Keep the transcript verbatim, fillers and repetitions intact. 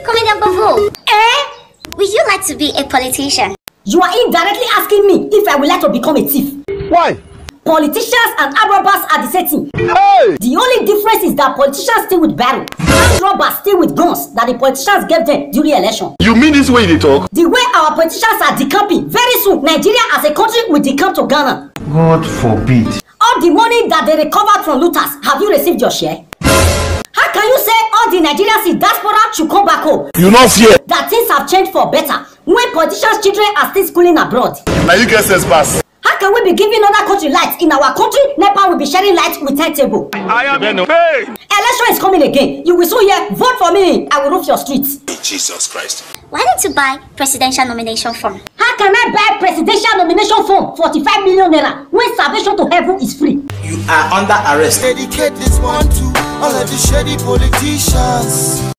Comedian Bavo. Eh? Would you like to be a politician? You are indirectly asking me if I would like to become a thief. Why? Politicians and armed robbers are the same thing. Hey! The only difference is that politicians steal with barrel, armed robbers steal with guns that the politicians gave them during election. You mean this way they talk? The way our politicians are decamping, very soon Nigeria as a country will decamp to Ghana. God forbid. All the money that they recovered from looters, have you received your share? How can you say all the Nigerians in diaspora should come back home? You not fear that things have changed for better when politicians' children are still schooling abroad? now you get sense pass. How can we be giving other country lights? In our country, NEPA will be sharing lights with timetable. I am in pain. Election is coming again. You will soon hear, vote for me. I will roof your streets. Jesus Christ. Why don't you buy presidential nomination form? How can I buy presidential nomination form forty-five million naira when salvation to heaven is free? You are under arrest. Dedicate this one to all of the shady politicians.